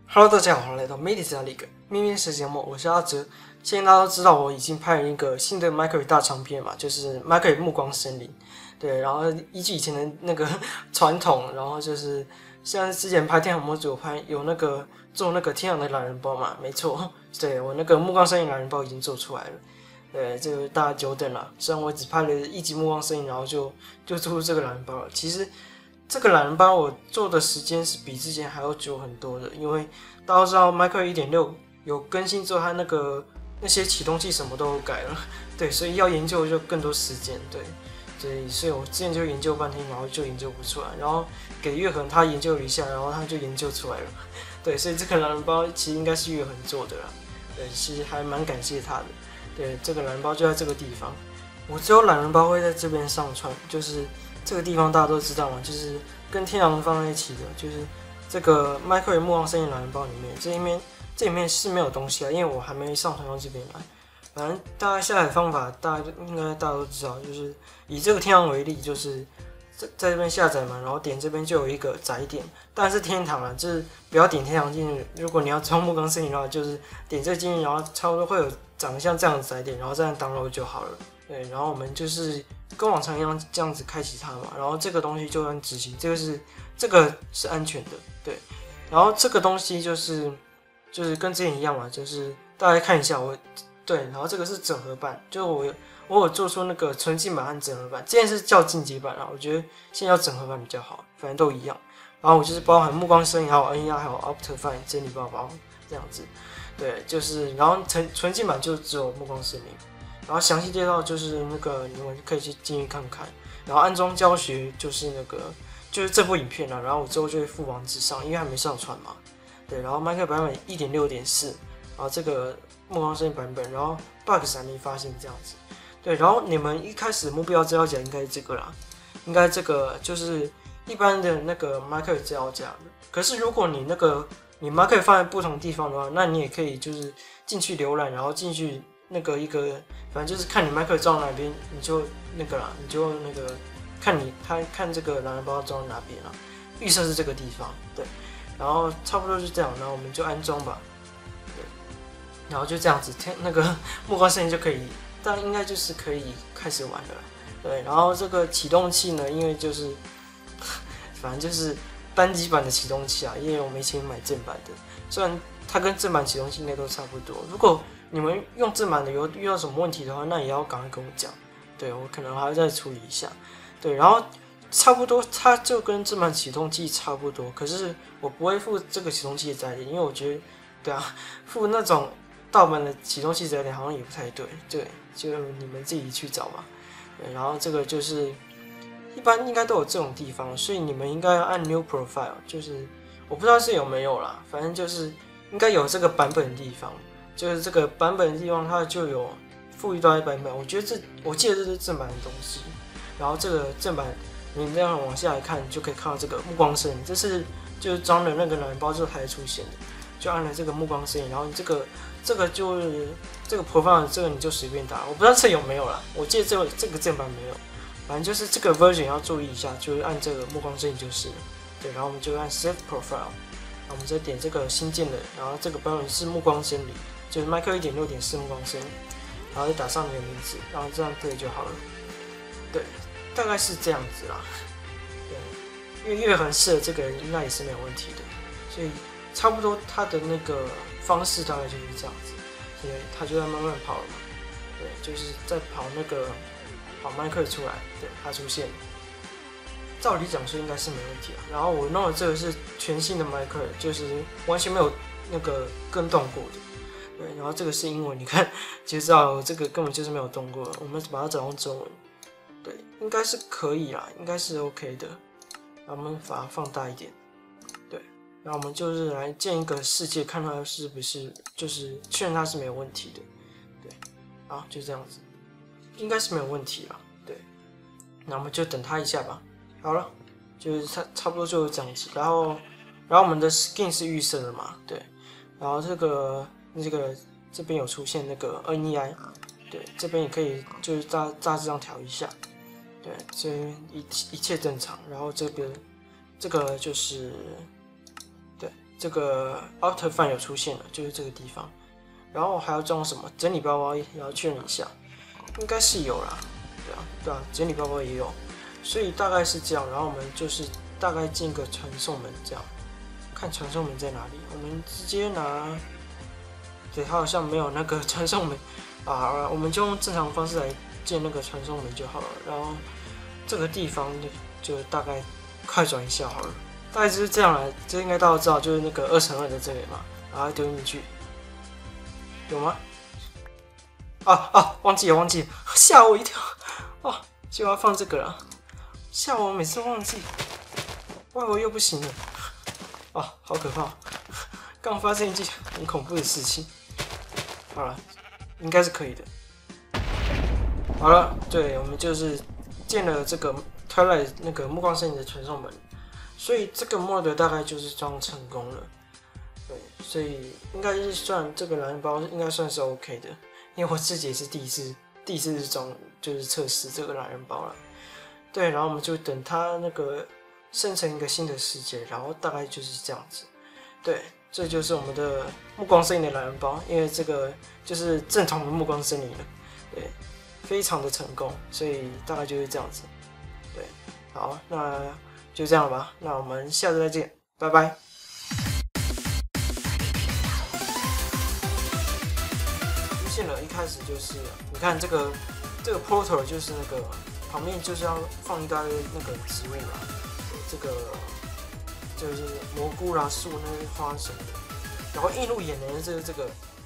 Hello，大家好，欢迎来到 Medis 的 League 秘密实节目，我是阿哲。现在大家都知道我已经拍了一个新的 Minecraft 大长篇嘛，就是 Minecraft 暮光森林。对，然后依据以前的那个传统，然后就是像之前拍天堂模组有那个做那个天堂的懒人包嘛，没错，对我那个暮光森林懒人包已经做出来了。对，这个大家久等了。虽然我只拍了一集暮光森林，然后就做出这个懒人包了，其实。这个懒人包我做的时间是比之前还要久很多的，因为大家都知道 Minecraft 1.6有更新之后，它那些启动器什么都改了，对，所以要研究就更多时间，对，所以我之前就研究半天，然后就研究不出来，然后给月恒他研究了一下，然后他就研究出来了，对，所以这个懒人包其实应该是月恒做的啦，对，其实还蛮感谢他的，对，这个懒人包就在这个地方，我只有懒人包会在这边上传，就是。这个地方大家都知道嘛，就是跟天狼放在一起的，就是这个 Minecraft 暮光森林懒人包里面，这里面是没有东西啊，因为我还没上传到这边来。反正大概下载方法，大家都知道，就是以这个天堂为例，就是在这边下载嘛，然后点这边就有一个载点，但是天堂啊，就是不要点天堂进去。如果你要装暮光森林的话，就是点这个进去，然后差不多会有长得像这样的载点，然后这样 download 就好了。对，然后我们就是跟往常一样这样子开启它嘛，然后这个东西就按执行，这个是安全的，对，然后这个东西就是跟之前一样嘛，就是大家看一下对，然后这个是整合版，就我有做出那个纯净版和整合版，之前是叫进阶版啊，我觉得现在叫整合版比较好，反正都一样。然后我就是包含暮光森林，还有 NER， 还有 Optifine 整理包包这样子，对，就是然后纯净版就只有暮光森林。然后详细介绍就是那个你们可以去进去看看，然后安装教学就是这部影片啦，然后我之后就会附网址上，因为还没上传嘛。对，然后 Minecraft 版本 1.6.4， 然后这个暮光森林版本，然后 bugs 还没发现这样子。对，然后你们一开始目标资料夹应该是这个啦，应该这个就是一般的那个 Minecraft 资料夹的。可是如果你Minecraft 放在不同地方的话，那你也可以就是进去浏览，然后进去。反正就是看你Minecraft装哪边，你就看这个懒人包装哪边啊。预设是这个地方，对，然后差不多就这样，然后我们就安装吧，对，然后就这样子，那个暮光森林就可以，但应该就是可以开始玩了，对，然后这个启动器呢，因为就是反正就是单机版的启动器啊，因为我没钱买正版的，虽然它跟正版启动器应该都差不多，如果你们用正版的遇到什么问题的话，那也要赶快跟我讲。对，我可能还要再处理一下。对，然后差不多它就跟正版启动器差不多，可是我不会附这个启动器的载点，因为我觉得，对啊，附那种盗版的启动器载点好像也不太对。对，就你们自己去找吧。对，然后这个就是一般应该都有这种地方，所以你们应该要按 New Profile， 就是我不知道是有没有啦，反正就是应该有这个版本的地方。就是这个版本的地方，它就有附一堆版本。我记得这是正版的东西。然后这个正版，你这样往下来看，就可以看到这个暮光森林。就是装了那个懒人包之后才出现的。就按了这个暮光森林，然后这个就是这个 profile 这个你就随便打。我不知道这有没有啦，我记得这个正版没有。反正就是这个 version 要注意一下，就是按这个暮光森林就是了。对，然后我们就按 Save Profile， 然后我们再点这个新建的，然后这个版本是暮光森林。就是 Minecraft 1.6.4暮光森林，然后就打上你的名字，然后这样对就好了。对，大概是这样子啦。对，因为月恒设这个人应该也是没有问题的，所以差不多他的那个方式大概就是这样子。对，他就在慢慢跑了嘛。对，就是在跑Minecraft 出来，对，他出现了。照理讲说应该是没问题啊。然后我弄的这个是全新的 Minecraft，就是完全没有那个更动过的。对，然后这个是英文，你看就知道这个根本就是没有动过。我们把它转成中文，对，应该是可以啦，应该是 OK 的。然后我们把它放大一点，对，然后我们就是来建一个世界，看它是不是就是确认它是没有问题的，对，好，就这样子，应该是没有问题啦，对，那我们就等它一下吧。好了，就是差不多就是这样子。然后我们的 skin 是预设的嘛，对，然后这个这边有出现那个 NEI， 对，这边也可以就是大致上调一下，对，这一切正常。然后这个就是对这个 Outer Fan 有出现了，就是这个地方。然后还要装什么？整理包包也要确认一下，应该是有啦。对啊，整理包包也有，所以大概是这样。然后我们就是大概进个传送门这样，看传送门在哪里，我们直接拿。对，它好像没有那个传送门啊，我们就用正常方式来建那个传送门就好了。然后这个地方就大概快转一下好了，大概就是这样了。这应该大家知道，就是那个2×2的这里嘛，然后丢进去，有吗？忘记了，吓我一跳哦，就要放这个了，吓我每次忘记，外围又不行了，好可怕！刚发生一件很恐怖的事情。好了，应该是可以的。好了，对，我们就是建了这个 Twilight 那个暮光森林的传送门，所以这个 mod 大概就是装成功了。对，所以应该是算这个懒人包应该算是 OK 的，因为我自己也是第一次装就是测试这个懒人包了。对，然后我们就等它那个生成一个新的世界，然后大概就是这样子。对。这就是我们的暮光森林的懒人包，因为这个就是正统的暮光森林了，对，非常的成功，所以大概就是这样子，对，好，那就这样吧，那我们下次再见，拜拜。出现了，一开始就是你看这个 portal 就是那个旁边就是要放一大堆那个植物啦，这个。就是蘑菇啦、树那些花什么的，然后映入眼帘的这个